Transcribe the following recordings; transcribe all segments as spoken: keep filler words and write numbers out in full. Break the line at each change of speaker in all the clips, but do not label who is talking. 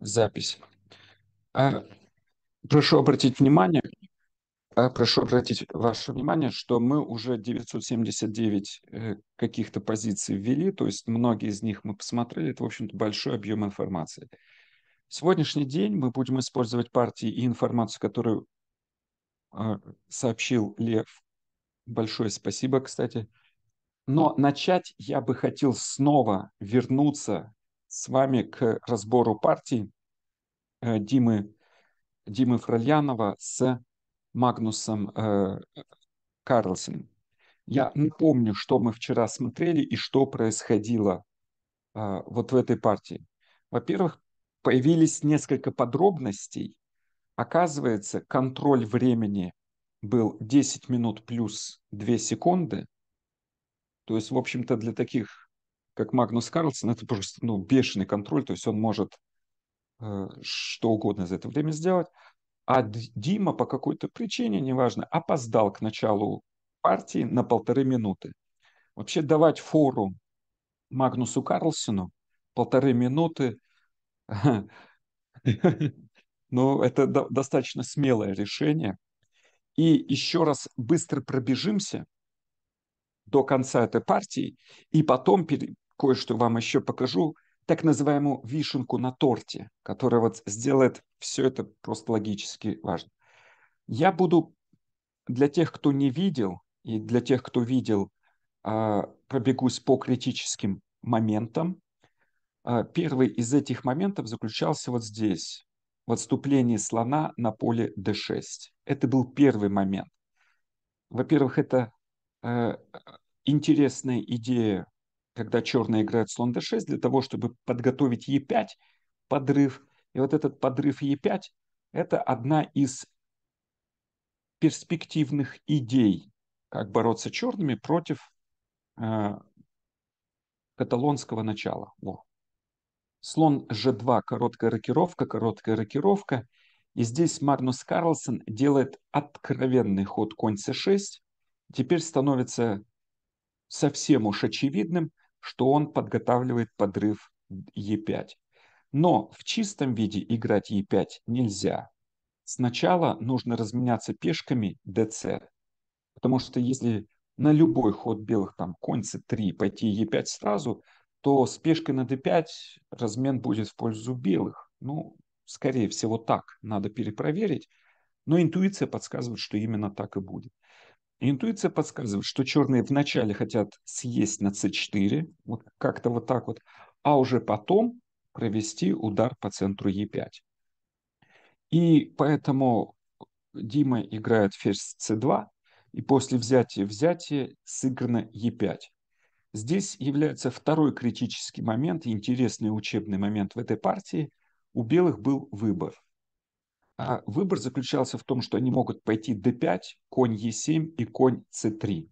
Запись. А, прошу обратить внимание, а, прошу обратить ваше внимание, что мы уже девятьсот семьдесят девять э, каких-то позиций ввели, то есть многие из них мы посмотрели, это, в общем-то, большой объем информации. Сегодняшний день мы будем использовать партии и информацию, которую а, сообщил Лев. Большое спасибо, кстати. Но начать я бы хотел снова вернуться с вами к разбору партий э, Димы, Димы Фрольянова с Магнусом э, Карлсеном. Я напомню, что мы вчера смотрели и что происходило а, вот в этой партии. Во-первых, появились несколько подробностей. Оказывается, контроль времени был десять минут плюс две секунды. То есть, в общем-то, для таких, как Магнус Карлсон, это просто ну, бешеный контроль. То есть он может э, что угодно за это время сделать. А Д- Дима по какой-то причине, неважно, опоздал к началу партии на полторы минуты. Вообще давать фору Магнусу Карлсену полторы минуты, ну, это до- достаточно смелое решение. И еще раз быстро пробежимся до конца этой партии, и потом пере- кое-что вам еще покажу, так называемую вишенку на торте, которая вот сделает все это просто логически важно. Я буду для тех, кто не видел, и для тех, кто видел, а, пробегусь по критическим моментам. А, Первый из этих моментов заключался вот здесь, в отступлении слона на поле дэ шесть. Это был первый момент. Во-первых, это э, интересная идея, когда черные играют слон дэ шесть для того, чтобы подготовить е пять, подрыв. И вот этот подрыв е пять – это одна из перспективных идей, как бороться черными против э, каталонского начала. Во. Слон же два, короткая рокировка, короткая рокировка. И здесь Магнус Карлсон делает откровенный ход конь цэ шесть. Теперь становится совсем уж очевидным, что он подготавливает подрыв е пять. Но в чистом виде играть е пять нельзя. Сначала нужно разменяться пешками дэ цэ. Потому что если на любой ход белых, там, конь цэ три, пойти е пять сразу, то с пешкой на дэ пять размен будет в пользу белых. Ну, скорее всего, так. Надо перепроверить. Но интуиция подсказывает, что именно так и будет. И интуиция подсказывает, что черные вначале хотят съесть на цэ четыре, вот как-то вот так вот, а уже потом провести удар по центру е пять. И поэтому Дима играет ферзь цэ два, и после взятия взятия сыграно е пять. Здесь является второй критический момент, интересный учебный момент в этой партии. У белых был выбор. А выбор заключался в том, что они могут пойти дэ пять, конь е семь и конь цэ три.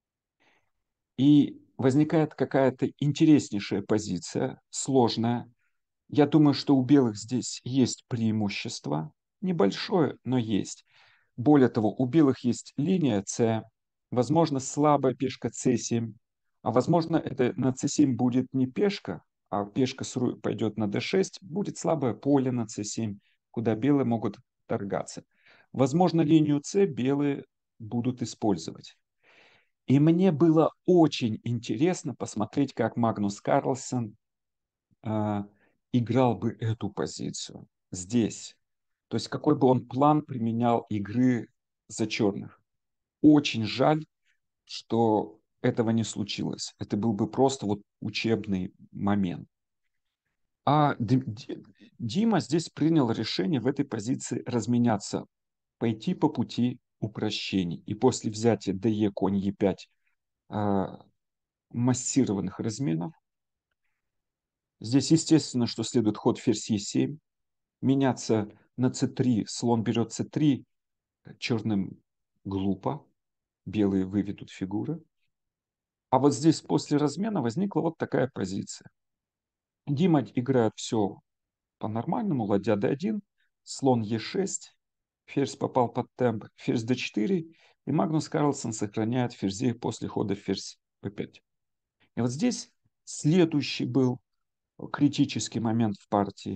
И возникает какая-то интереснейшая позиция, сложная. Я думаю, что у белых здесь есть преимущество, небольшое, но есть. Более того, у белых есть линия С, возможно, слабая пешка цэ семь, а возможно, это на цэ семь будет не пешка, а пешка пойдет на дэ шесть, будет слабое поле на цэ семь, куда белые могут торгаться. Возможно, линию С белые будут использовать. И мне было очень интересно посмотреть, как Магнус Карлсон а, играл бы эту позицию здесь. То есть какой бы он план применял игры за черных. Очень жаль, что этого не случилось. Это был бы просто вот учебный момент. А Д- Д- Дима здесь принял решение в этой позиции разменяться, пойти по пути упрощений. И после взятия дэ конь е пять а, массированных разменов, здесь естественно, что следует ход ферзь е семь, меняться на цэ три, слон берет цэ три, черным глупо, белые выведут фигуры. А вот здесь после размена возникла вот такая позиция. Дима играет все по-нормальному, ладья дэ один, слон е шесть, ферзь попал под темп, ферзь дэ четыре, и Магнус Карлсон сохраняет ферзей после хода ферзь бэ пять. И вот здесь следующий был критический момент в партии.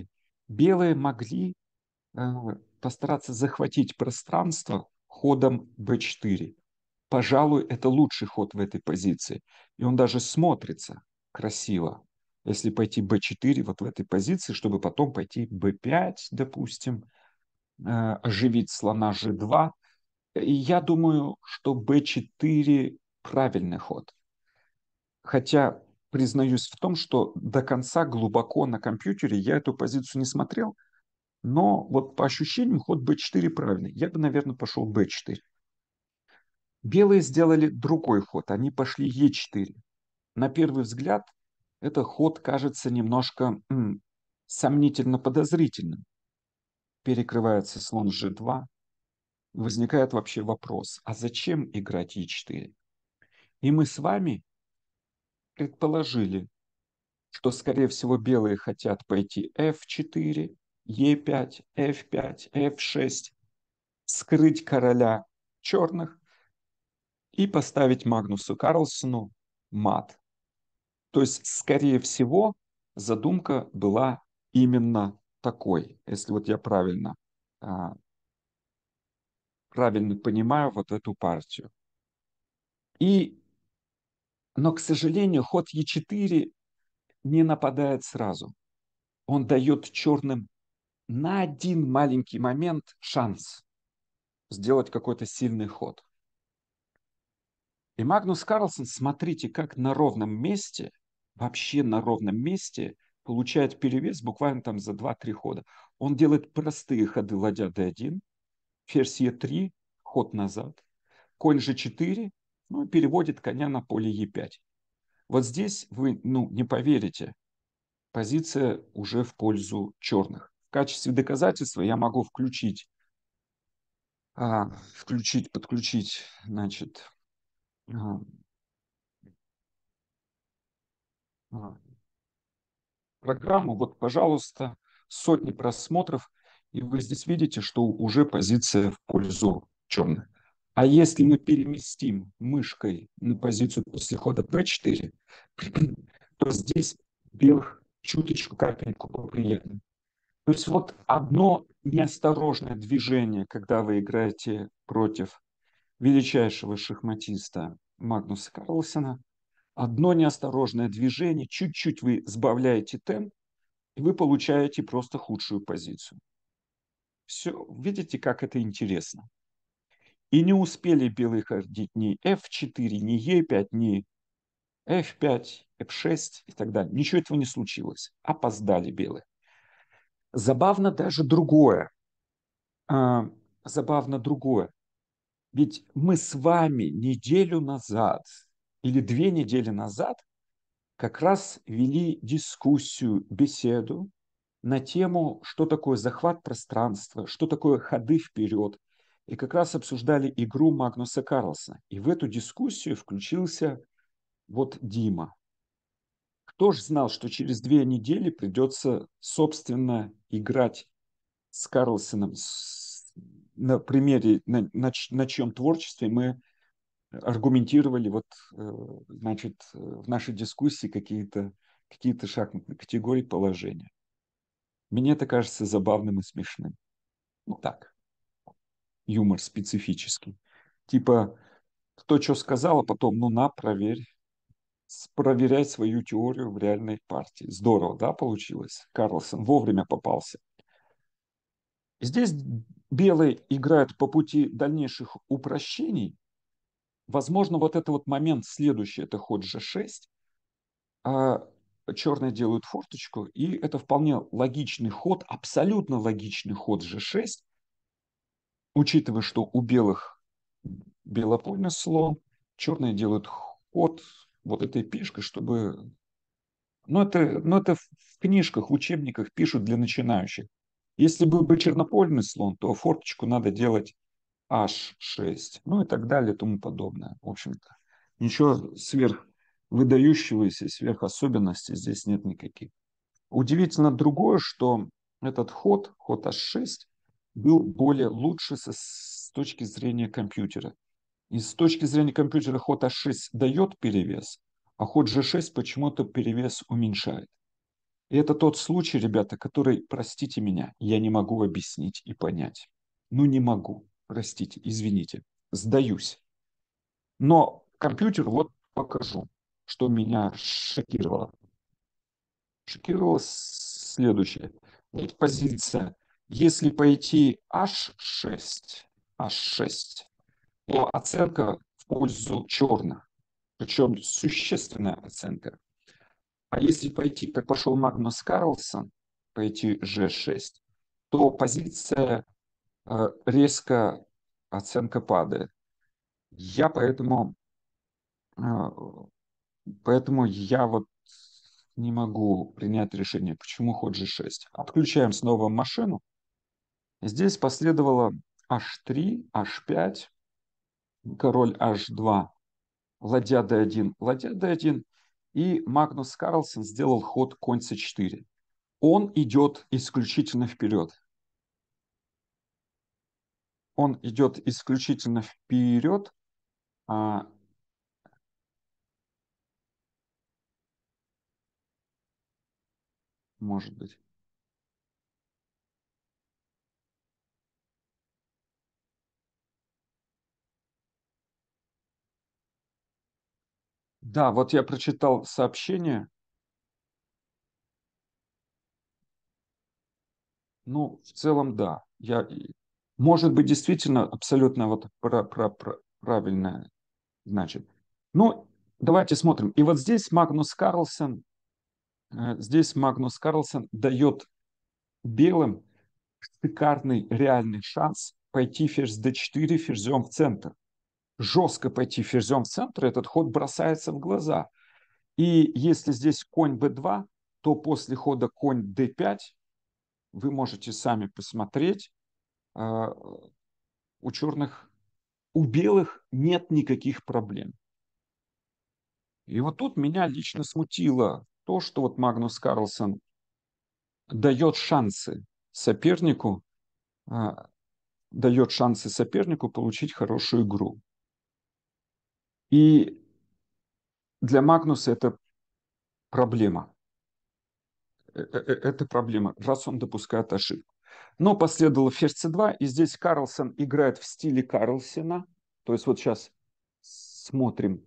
Белые могли э, постараться захватить пространство ходом бэ четыре. Пожалуй, это лучший ход в этой позиции. И он даже смотрится красиво. Если пойти бэ четыре вот в этой позиции, чтобы потом пойти бэ пять, допустим, э, оживить слона жэ два. И я думаю, что бэ четыре правильный ход. Хотя признаюсь в том, что до конца глубоко на компьютере я эту позицию не смотрел, но вот по ощущениям ход бэ четыре правильный. Я бы, наверное, пошел бэ четыре. Белые сделали другой ход, они пошли е четыре. На первый взгляд, этот ход кажется немножко м, сомнительно подозрительным. Перекрывается слон жэ два. Возникает вообще вопрос, а зачем играть е четыре? И мы с вами предположили, что, скорее всего, белые хотят пойти эф четыре, е пять, эф пять, эф шесть, скрыть короля черных и поставить Магнусу Карлсону мат. То есть, скорее всего, задумка была именно такой, если вот я правильно, а, правильно понимаю вот эту партию. И, но, к сожалению, ход е четыре не нападает сразу. Он дает черным на один маленький момент шанс сделать какой-то сильный ход. И Магнус Карлсон, смотрите, как на ровном месте, вообще на ровном месте, получает перевес буквально там за два-три хода. Он делает простые ходы ладья дэ один, ферзь е три, ход назад, конь жэ четыре, ну и переводит коня на поле е пять. Вот здесь вы, ну, не поверите, позиция уже в пользу черных. В качестве доказательства я могу включить, а, включить, подключить, значит, а, а, программу. Вот, пожалуйста, сотни просмотров, и вы здесь видите, что уже позиция в пользу черных. А если мы переместим мышкой на позицию после хода бэ четыре, то здесь белых чуточку капельку поприятнее. То есть вот одно неосторожное движение, когда вы играете против величайшего шахматиста Магнуса Карлсена, одно неосторожное движение, чуть-чуть вы сбавляете темп, и вы получаете просто худшую позицию. Все, видите, как это интересно. И не успели белые ходить ни эф четыре, ни е пять, ни эф пять, эф шесть и так далее. Ничего этого не случилось. Опоздали белые. Забавно даже другое. А, забавно другое. Ведь мы с вами неделю назад или две недели назад как раз вели дискуссию, беседу на тему, что такое захват пространства, что такое ходы вперед. И как раз обсуждали игру Магнуса Карлсона. И в эту дискуссию включился вот Дима. Кто же знал, что через две недели придется, собственно, играть с Карлсоном с, на примере, на, на, на чьем творчестве мы аргументировали вот, э, значит, э, в нашей дискуссии какие-то какие-то шахматные категории положения. Мне это кажется забавным и смешным. Ну так, юмор специфический. Типа, кто что сказал, а потом, ну на, проверь. Проверяй свою теорию в реальной партии. Здорово, да, получилось? Карлсон вовремя попался. Здесь белые играют по пути дальнейших упрощений. Возможно, вот это вот момент следующий, это ход жэ шесть, а черные делают форточку, и это вполне логичный ход, абсолютно логичный ход жэ шесть, учитывая, что у белых белопольный слон, черные делают ход вот этой пешкой, чтобы... Ну это, ну, это в книжках, в учебниках пишут для начинающих. Если был бы чернопольный слон, то форточку надо делать аш шесть, ну и так далее, и тому подобное. В общем-то, ничего сверх выдающегося, сверхособенностей здесь нет никаких. Удивительно другое, что этот ход, ход аш шесть, был более лучше со, с точки зрения компьютера. И с точки зрения компьютера ход аш шесть дает перевес, а ход жэ шесть почему-то перевес уменьшает. И это тот случай, ребята, который, простите меня, я не могу объяснить и понять. Ну, не могу. Простите, извините. Сдаюсь. Но компьютер, вот покажу, что меня шокировало. Шокировало следующее. Вот позиция. Если пойти аш шесть, аш шесть, то оценка в пользу черных. Причем существенная оценка. А если пойти, как пошел Магнус Карлсон, пойти же шесть, то позиция э, резко, оценка падает. Я поэтому, э, поэтому я вот не могу принять решение, почему ход же шесть. Отключаем снова машину. Здесь последовало аш три, аш пять, король аш два, ладья дэ один, ладья дэ один. И Магнус Карлсон сделал ход конь цэ четыре. Он идет исключительно вперед. Он идет исключительно вперед. А, может быть. Да, вот я прочитал сообщение. Ну, в целом, да. Я, может быть, действительно абсолютно вот про, про, про- правильное, значит. Ну, давайте смотрим. И вот здесь Магнус Карлсон, э, здесь Магнус Карлсон дает белым шикарный реальный шанс пойти ферзь дэ четыре ферзем в центр. Жестко пойти ферзем в центр, этот ход бросается в глаза. И если здесь конь бэ два, то после хода конь дэ пять вы можете сами посмотреть, а, у черных, у белых нет никаких проблем. И вот тут меня лично смутило то, что вот Магнус Карлсон дает шансы сопернику, а, дает шансы сопернику получить хорошую игру. И для Магнуса это проблема. Э, э, э, Это проблема, раз он допускает ошибку. Но последовало ферзь цэ два, и здесь Карлсон играет в стиле Карлсена. То есть вот сейчас смотрим.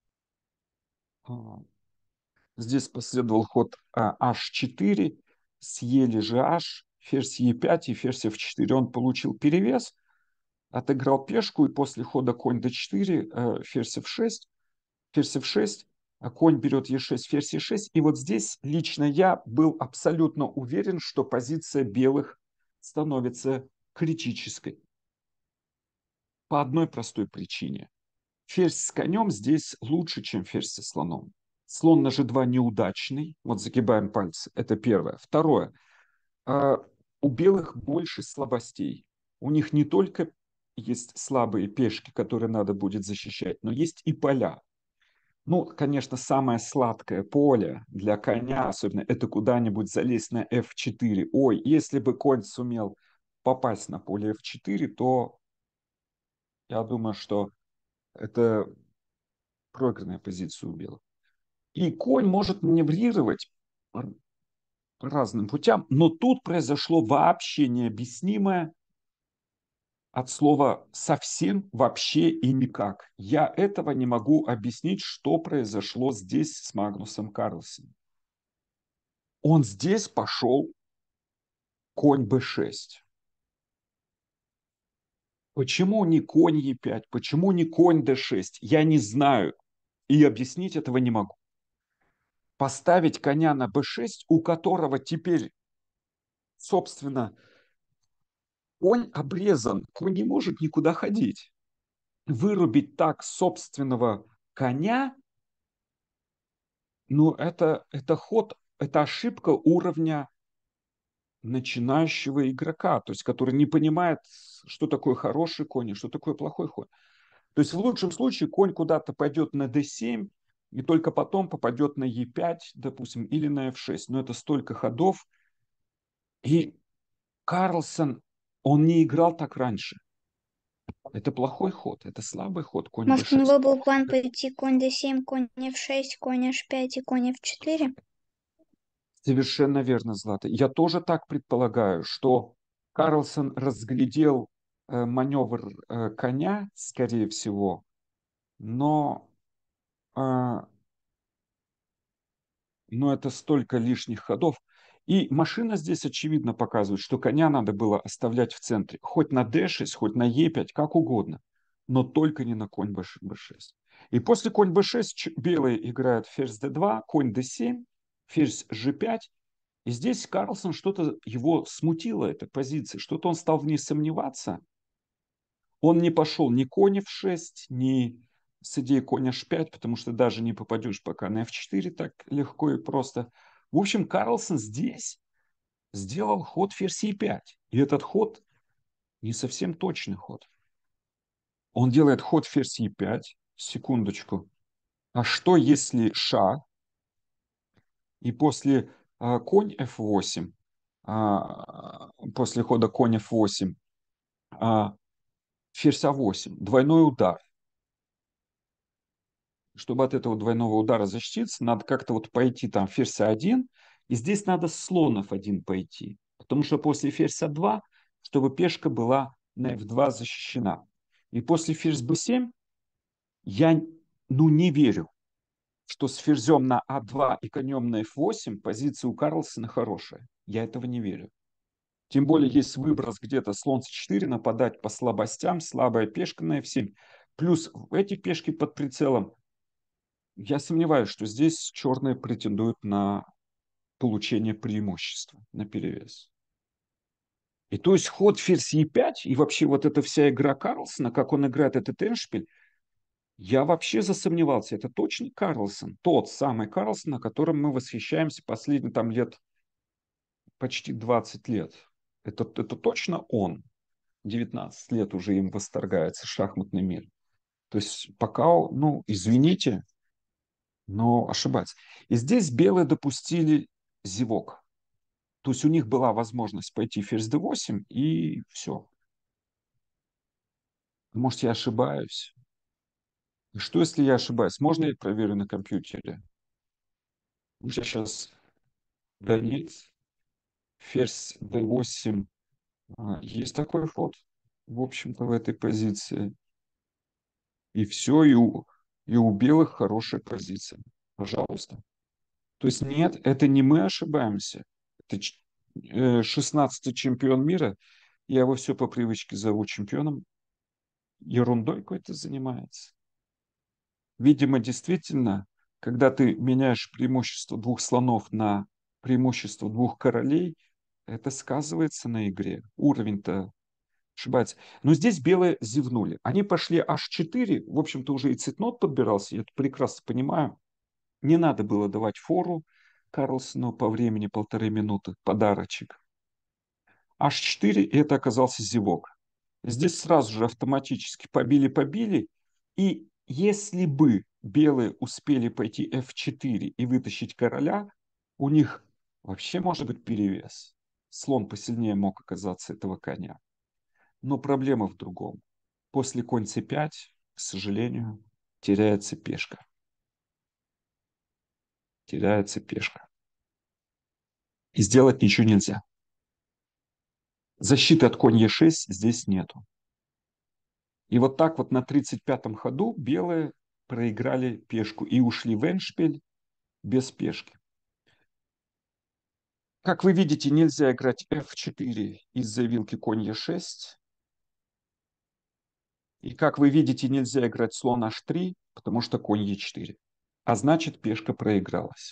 А, Здесь последовал ход а, аш четыре, съели же h, ферзь е пять и ферзь эф четыре. Он получил перевес, отыграл пешку, и после хода конь дэ четыре, э, ферзь эф шесть, ферзь эф шесть, а конь берет е шесть, ферзь е шесть. И вот здесь лично я был абсолютно уверен, что позиция белых становится критической. По одной простой причине. Ферзь с конем здесь лучше, чем ферзь со слоном. Слон на же два неудачный. Вот загибаем пальцы. Это первое. Второе. А, у белых больше слабостей. У них не только есть слабые пешки, которые надо будет защищать, но есть и поля. Ну, конечно, самое сладкое поле для коня, особенно, это куда-нибудь залезть на эф четыре. Ой, если бы конь сумел попасть на поле эф четыре, то я думаю, что это проигранная позиция у белых. И конь может маневрировать по разным путям, но тут произошло вообще необъяснимое от слова совсем, вообще и никак. Я этого не могу объяснить, что произошло здесь с Магнусом Карлсеном. Он здесь пошел конь бэ шесть. Почему не конь е пять? Почему не конь дэ шесть? Я не знаю. И объяснить этого не могу. Поставить коня на бэ шесть, у которого теперь, собственно, конь обрезан, конь не может никуда ходить. Вырубить так собственного коня, ну, это, это ход, это ошибка уровня начинающего игрока, то есть который не понимает, что такое хороший конь и что такое плохой конь. То есть в лучшем случае конь куда-то пойдет на дэ семь, и только потом попадет на е пять, допустим, или на эф шесть. Но это столько ходов. И Карлсон, он не играл так раньше. Это плохой ход, это слабый ход, конь
Может, у него
бэ шесть.
был план пойти конь дэ семь, конь эф шесть, конь эйч пять и конь эф четыре?
Совершенно верно, Злата. Я тоже так предполагаю, что Карлсон разглядел э, маневр э, коня, скорее всего, но, э, но это столько лишних ходов. И машина здесь очевидно показывает, что коня надо было оставлять в центре. Хоть на дэ шесть, хоть на е пять, как угодно. Но только не на конь бэ шесть. И после конь бэ шесть белые играют ферзь дэ два, конь дэ семь, ферзь жэ пять. И здесь Карлсон что-то его смутило, эта позиция, что-то он стал в ней сомневаться. Он не пошел ни конь эф шесть, ни с идеей конь эйч пять, потому что даже не попадешь пока на эф четыре так легко и просто. В общем, Карлсон здесь сделал ход ферзь е пять. И этот ход не совсем точный ход. Он делает ход ферзь е пять. Секундочку. А что если шах? И после а, конь эф восемь, а, после хода конь эф восемь, а, ферзь а восемь, двойной удар. Чтобы от этого двойного удара защититься, надо как-то вот пойти там ферзь а один, и здесь надо слон эф один пойти, потому что после ферзь а два, чтобы пешка была на эф два защищена. И после ферзь бэ семь я ну, не верю, что с ферзем на а два и конем на эф восемь позиция у Карлсона хорошая. Я этого не верю. Тем более есть выброс где-то слон цэ четыре, нападать по слабостям, слабая пешка на эф семь. Плюс эти пешки под прицелом. Я сомневаюсь, что здесь черные претендуют на получение преимущества, на перевес. И то есть ход ферзь е пять и вообще вот эта вся игра Карлсона, как он играет этот эндшпиль, я вообще засомневался. Это точно Карлсон, тот самый Карлсон, о котором мы восхищаемся последние там лет, почти двадцать лет. Это, это точно он. девятнадцать лет уже им восторгается шахматный мир. То есть пока, ну, извините, но ошибаться. И здесь белые допустили зевок. То есть у них была возможность пойти ферзь дэ восемь и все. Может, я ошибаюсь. И что, если я ошибаюсь? Можно я проверю на компьютере? У меня сейчас, да нет, ферзь дэ восемь. А, есть такой ход, в общем-то, в этой позиции. И все, и у, и у белых хорошая позиция. Пожалуйста. То есть нет, это не мы ошибаемся. Это ч- э, шестнадцатый чемпион мира. Я его все по привычке зову чемпионом. Ерундой какой-то занимается. Видимо, действительно, когда ты меняешь преимущество двух слонов на преимущество двух королей, это сказывается на игре. Уровень-то ошибается. Но здесь белые зевнули. Они пошли аш четыре. В общем-то, уже и цветнот подбирался. Я это прекрасно понимаю. Не надо было давать фору Карлсону по времени полторы минуты. Подарочек. аш четыре, и это оказался зевок. Здесь сразу же автоматически побили-побили. И если бы белые успели пойти эф четыре и вытащить короля, у них вообще может быть перевес. Слон посильнее мог оказаться этого коня. Но проблема в другом. После конь цэ пять, к сожалению, теряется пешка. Теряется пешка. И сделать ничего нельзя. Защиты от конь е шесть здесь нету. И вот так вот на тридцать пятом ходу белые проиграли пешку и ушли в эндшпиль без пешки. Как вы видите, нельзя играть эф четыре из-за вилки конь е шесть. И как вы видите, нельзя играть слон аш три, потому что конь е четыре. А значит, пешка проигралась.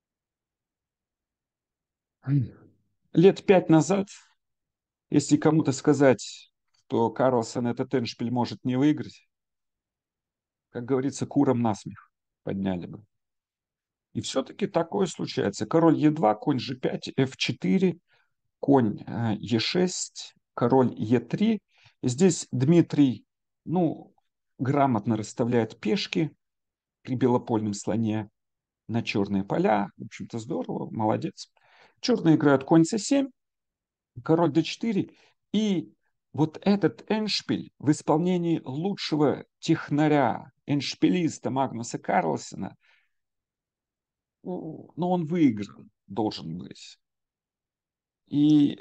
Лет пять назад, если кому-то сказать, что Карлсон этот эндшпиль может не выиграть, как говорится, курам насмех подняли бы. И все-таки такое случается. Король е два, конь же пять, эф четыре, конь е шесть, король е три. И здесь Дмитрий, ну, грамотно расставляет пешки при белопольном слоне на черные поля. В общем-то, здорово, молодец. Черные играют конь цэ семь, король дэ четыре. И вот этот эндшпиль в исполнении лучшего технаря, эндшпилиста Магнуса Карлсена Ну, но он выигран должен быть. И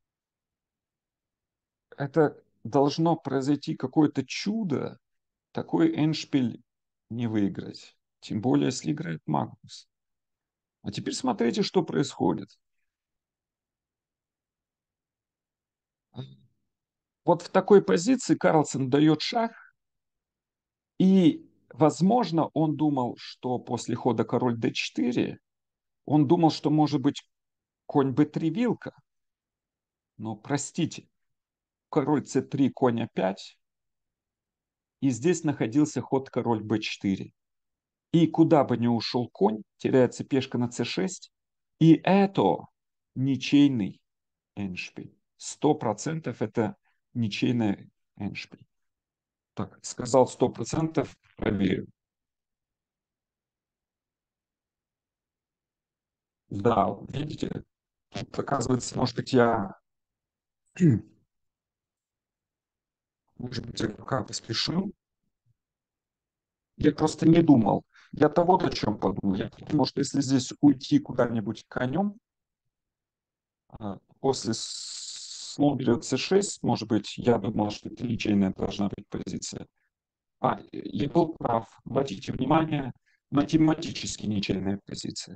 это должно произойти какое-то чудо, такой эндшпиль не выиграть. Тем более, если играет Магнус. А теперь смотрите, что происходит. Вот в такой позиции Карлсон дает шах, и, возможно, он думал, что после хода король дэ четыре, он думал, что может быть конь бэ три вилка. Но, простите, король цэ три, конь а пять, и здесь находился ход король бэ четыре. И куда бы ни ушел конь, теряется пешка на цэ шесть, и это ничейный эндшпиль. Сто процентов это ничейный эндшпиль. Так, сказал сто процентов, проверю. Да, видите, тут, оказывается, может быть, я, может быть, я пока поспешил. Я просто не думал. Я-то вот о чем подумал. Я подумал, что если здесь уйти куда-нибудь конем, а, после слон берет цэ шесть, может быть, я думал, что это ничейная должна быть позиция. А, я был прав. Обратите внимание, математически ничейная позиция.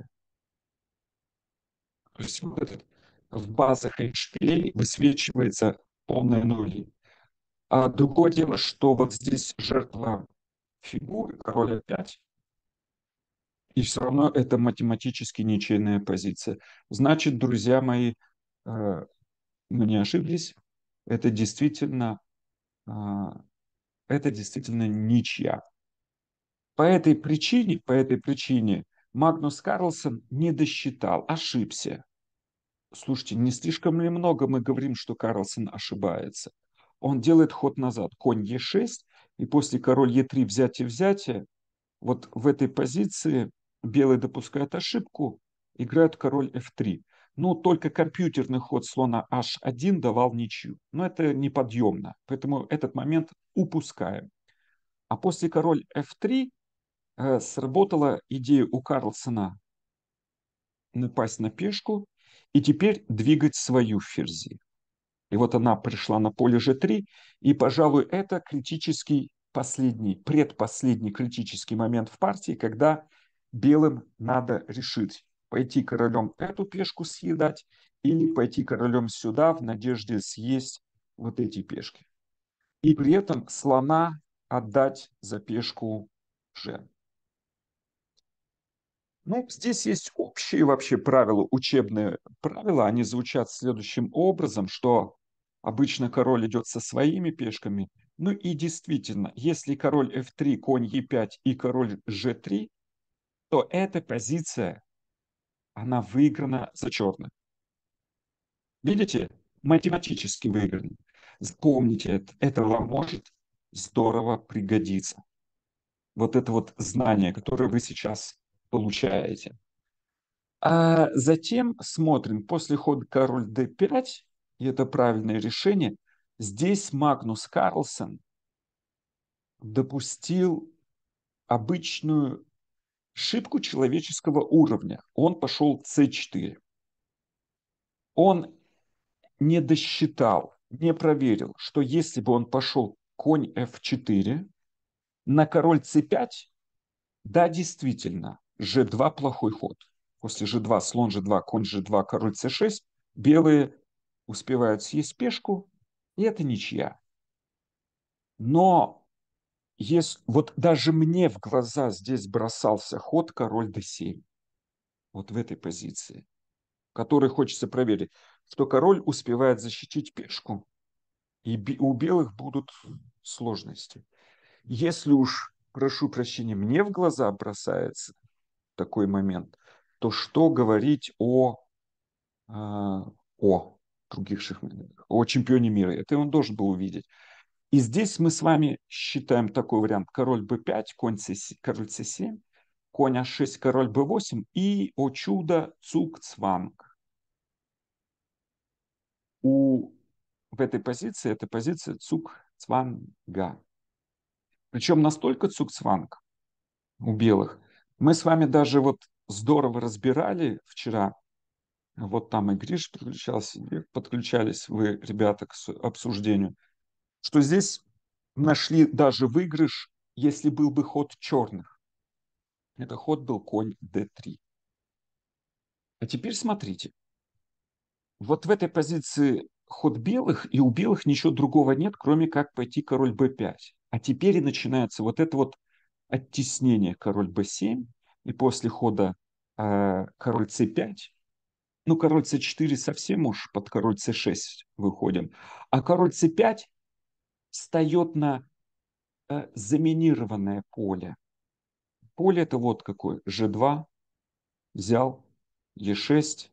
То есть вот этот в базах эндшпилей высвечивается полные нули. А другое дело, что вот здесь жертва фигуры, король а пять, и все равно это математически ничейная позиция. Значит, друзья мои, э, мы не ошиблись. Это действительно, а, это действительно ничья. По этой причине, по этой причине Магнус Карлсон не досчитал, ошибся. Слушайте, не слишком ли много мы говорим, что Карлсон ошибается? Он делает ход назад, конь е шесть, и после король е три взятие-взятие. Вот в этой позиции белые допускают ошибку, играют король эф три. Ну, только компьютерный ход слона аш один давал ничью. Но это неподъемно, поэтому этот момент упускаем. А после король эф три э, сработала идея у Карлсона напасть на пешку и теперь двигать свою ферзи. И вот она пришла на поле же три, и, пожалуй, это критический последний, предпоследний критический момент в партии, когда белым надо решить, пойти королем эту пешку съедать или пойти королем сюда в надежде съесть вот эти пешки. И при этом слона отдать за пешку же. Ну, здесь есть общие вообще правила, учебные правила. Они звучат следующим образом, что обычно король идет со своими пешками. Ну и действительно, если король эф три, конь е пять и король же три, то эта позиция, она выиграна за черных. Видите? Математически выиграна. Запомните это. Это вам может здорово пригодиться. Вот это вот знание, которое вы сейчас получаете. А затем смотрим, после хода король дэ пять, и это правильное решение, здесь Магнус Карлсон допустил обычную ошибку человеческого уровня. Он пошел цэ четыре. Он не досчитал, не проверил, что если бы он пошел конь эф четыре на король цэ пять, да, действительно, же два плохой ход. После же два, слон же два, конь же два, король цэ шесть, белые успевают съесть пешку, и это ничья. Но если, вот даже мне в глаза здесь бросался ход король дэ семь, вот в этой позиции, который хочется проверить, что король успевает защитить пешку, и у белых будут сложности. Если уж, прошу прощения, мне в глаза бросается такой момент, то что говорить о, а, о других шахматистах, о чемпионе мира? Это он должен был увидеть. И здесь мы с вами считаем такой вариант. Король бэ пять, конь цэ семь, король цэ семь, конь а шесть, король бэ восемь и, о чудо, цугцванг. У, в этой позиции, это позиция цугцванга. Причем настолько цугцванг у белых. Мы с вами даже вот здорово разбирали вчера. Вот там и Гриш подключался, и подключались вы, ребята, к обсуждению, что здесь нашли даже выигрыш, если был бы ход черных. Это ход был конь дэ три. А теперь смотрите. Вот в этой позиции ход белых, и у белых ничего другого нет, кроме как пойти король бэ пять. А теперь и начинается вот это вот оттеснение король бэ семь, и после хода э, король цэ пять, ну, король цэ четыре совсем уж под король цэ шесть выходим, а король цэ пять встает на э, заминированное поле. Поле это вот какое: жэ два, взял, е шесть,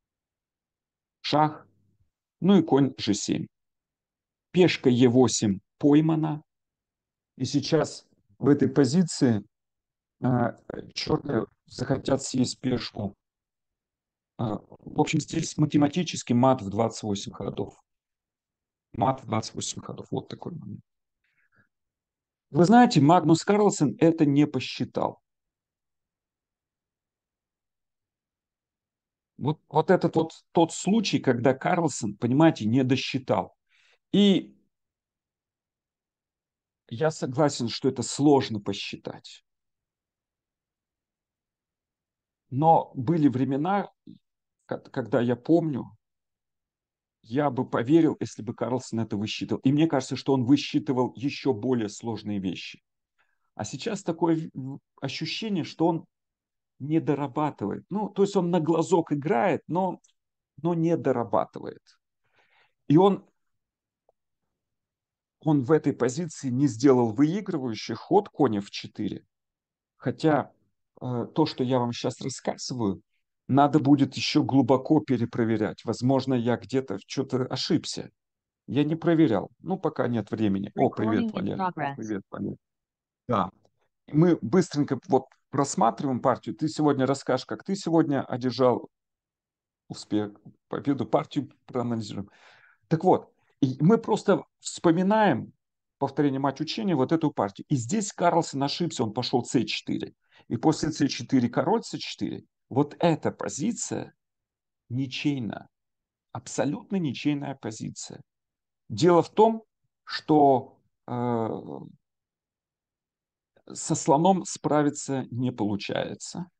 шах, ну и конь жэ семь. Пешка е восемь поймана, и сейчас в этой позиции э, черные захотят съесть пешку. Э, в общем, здесь математически мат в двадцать восемь ходов. Мат в двадцать восемь ходов. Вот такой момент. Вы знаете, Магнус Карлсон это не посчитал. Вот, вот этот вот тот случай, когда Карлсон, понимаете, не досчитал. И я согласен, что это сложно посчитать. Но были времена, когда я помню, я бы поверил, если бы Карлсон это высчитывал. И мне кажется, что он высчитывал еще более сложные вещи. А сейчас такое ощущение, что он не дорабатывает. Ну, то есть он на глазок играет, но, но не дорабатывает. И он, он в этой позиции не сделал выигрывающий ход коня в четыре. Хотя э, то, что я вам сейчас рассказываю, надо будет еще глубоко перепроверять. Возможно, я где-то что-то ошибся. Я не проверял. Ну, пока нет времени. О, привет, Валера. Привет, Валера. Да. Мы быстренько вот просматриваем партию. Ты сегодня расскажешь, как ты сегодня одержал успех, победу, партию проанализируем. Так вот, и мы просто вспоминаем повторение матч учения вот эту партию. И здесь Карлсон ошибся, он пошел цэ четыре. И после цэ четыре король цэ четыре. Вот эта позиция ничейна. Абсолютно ничейная позиция. Дело в том, что э, со слоном справиться не получается.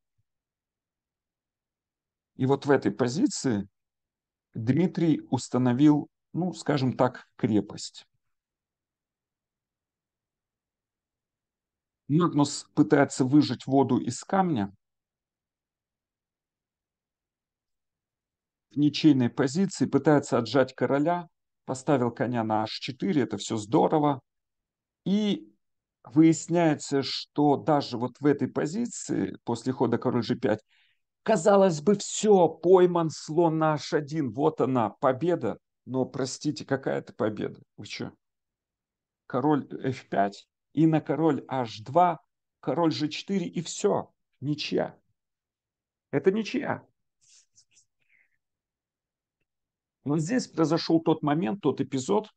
И вот в этой позиции Дмитрий установил, ну, скажем так, крепость. Магнус пытается выжать воду из камня в ничейной позиции, пытается отжать короля, поставил коня на аш четыре, это все здорово. И выясняется, что даже вот в этой позиции, после хода король жэ пять, казалось бы, все, пойман слон на аш один, вот она, победа. Но, простите, какая это победа? Вы что? Король эф пять и на король аш два, король жэ четыре и все, ничья. Это ничья. Но здесь произошел тот момент, тот эпизод.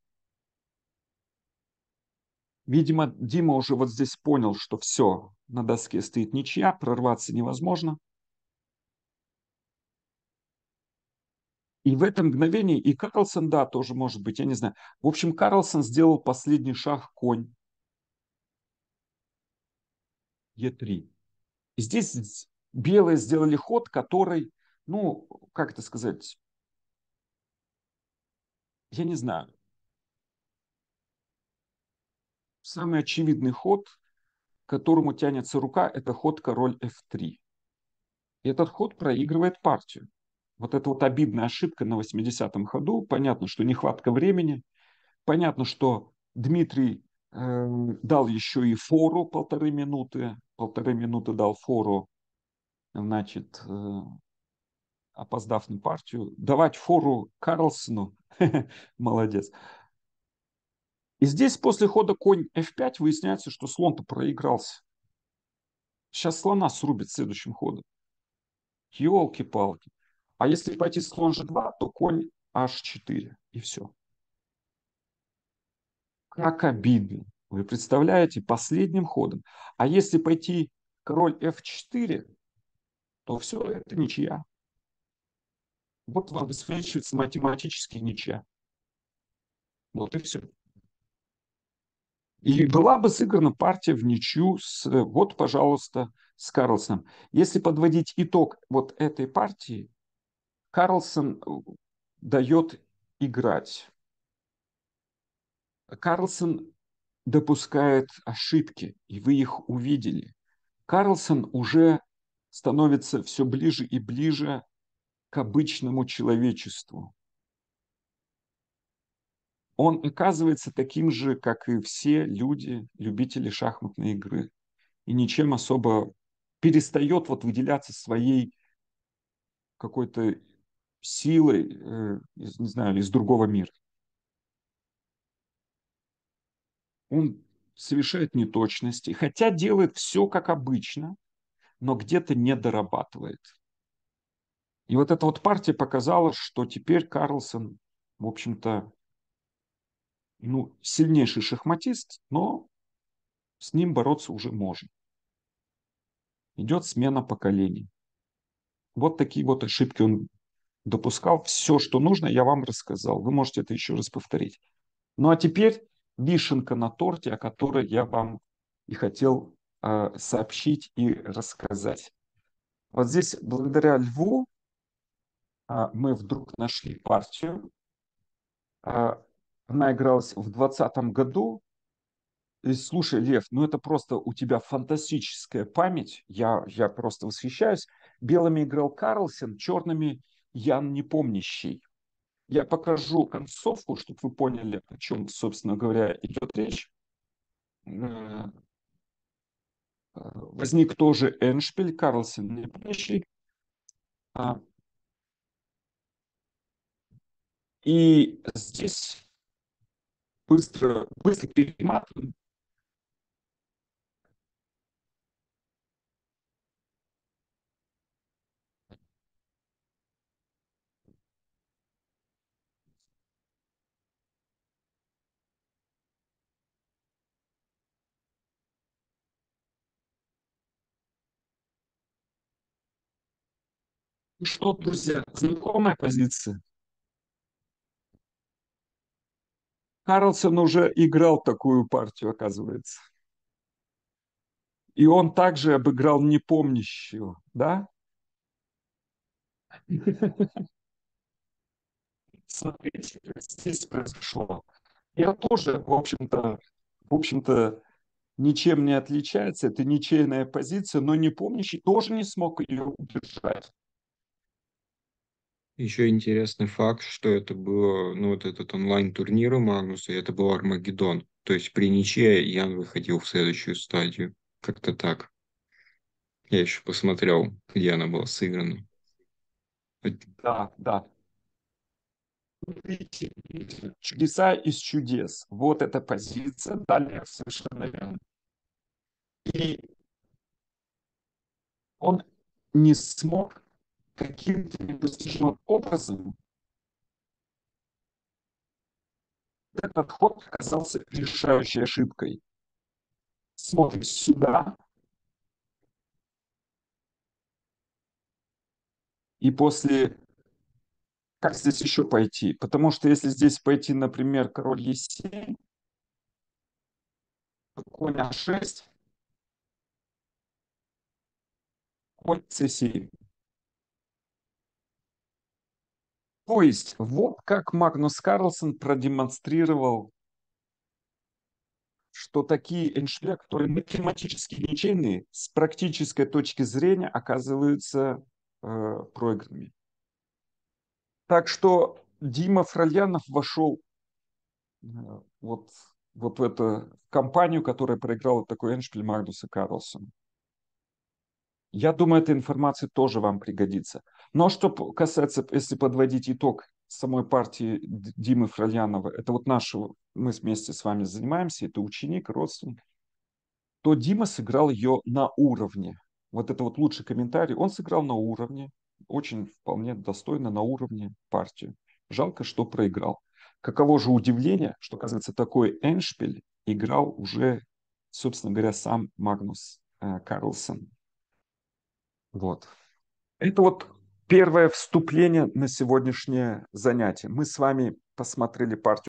Видимо, Дима уже вот здесь понял, что все, на доске стоит ничья, прорваться невозможно. И в это мгновение и Карлсон, да, тоже может быть, я не знаю. В общем, Карлсон сделал последний шаг конь е три. И здесь белые сделали ход, который, ну, как это сказать, я не знаю, самый очевидный ход, к которому тянется рука, это ход король эф три. И этот ход проигрывает партию. Вот это вот обидная ошибка на восьмидесятом ходу. Понятно, что нехватка времени. Понятно, что Дмитрий э, дал еще и фору полторы минуты. Полторы минуты дал фору, значит, э, опоздав на партию. Давать фору Карлсону. Молодец. И здесь после хода конь эф пять выясняется, что слон-то проигрался. Сейчас слона срубит следующим ходом. Елки-палки. А если пойти слон жэ два, то конь аш четыре. И все. Как обидно. Вы представляете, последним ходом. А если пойти король эф четыре, то все, это ничья. Вот вам высвечивается математически ничья. Вот и все. И была бы сыграна партия в ничью с, вот, пожалуйста, с Карлсоном. Если подводить итог вот этой партии, Карлсон дает играть. Карлсон допускает ошибки, и вы их увидели. Карлсон уже становится все ближе и ближе к обычному человечеству. Он оказывается таким же, как и все люди, любители шахматной игры. И ничем особо перестает вот выделяться своей какой-то силой, э, из, не знаю, из другого мира. Он совершает неточности, хотя делает все как обычно, но где-то не дорабатывает. И вот эта вот партия показала, что теперь Карлсон, в общем-то, ну, сильнейший шахматист, но с ним бороться уже можно. Идет смена поколений. Вот такие вот ошибки он допускал. Все, что нужно, я вам рассказал. Вы можете это еще раз повторить. Ну а теперь вишенка на торте, о которой я вам и хотел э, сообщить и рассказать. Вот здесь, благодаря Льву, э, мы вдруг нашли партию. Э, она игралась в двадцатом году. И, слушай, Лев, ну это просто у тебя фантастическая память. Я, я просто восхищаюсь. Белыми играл Карлсен, черными Ян Непомнящий. Я покажу концовку, чтобы вы поняли, о чем, собственно говоря, идет речь. Э, Возник тоже эндшпиль, Карлсен Непомнящий. А, И здесь быстро, быстро перематываем. Ну что, друзья, знакомая позиция. Карлсон уже играл такую партию, оказывается. И он также обыграл непомнящую, да? Смотрите, как здесь произошло. Я тоже, в общем-то, в общем-то, ничем не отличается. Это ничейная позиция, но непомнящий тоже не смог ее удержать.
Еще интересный факт, что это было, ну, вот этот онлайн-турнир у Магнуса, и это был Армагеддон. То есть при ничье Ян выходил в следующую стадию. Как-то так. Я еще посмотрел, где она была сыграна.
Да, да. Видите, видите, чудеса из чудес. Вот эта позиция. Далее совершенно верно. И он не смог каким-то непостижимым образом, этот ход оказался решающей ошибкой. Смотрим сюда, и после... Как здесь еще пойти? Потому что если здесь пойти, например, король е семь, конь а шесть, конь це семь. То есть вот как Магнус Карлсон продемонстрировал, что такие эндшпиля, которые математически ничейные, с практической точки зрения оказываются э, проигранными. Так что Дима Фрольянов вошел э, вот, вот в эту компанию, которая проиграла такой эндшпиль Магнуса Карлсона. Я думаю, эта информация тоже вам пригодится. Но что касается, если подводить итог самой партии Димы Фрольянова, это вот нашего, мы вместе с вами занимаемся, это ученик, родственник, то Дима сыграл ее на уровне. Вот это вот лучший комментарий. Он сыграл на уровне, очень вполне достойно на уровне партию. Жалко, что проиграл. Каково же удивление, что, оказывается, такой эндшпиль играл уже, собственно говоря, сам Магнус э, Карлсон. Вот. Это вот первое вступление на сегодняшнее занятие. Мы с вами посмотрели партию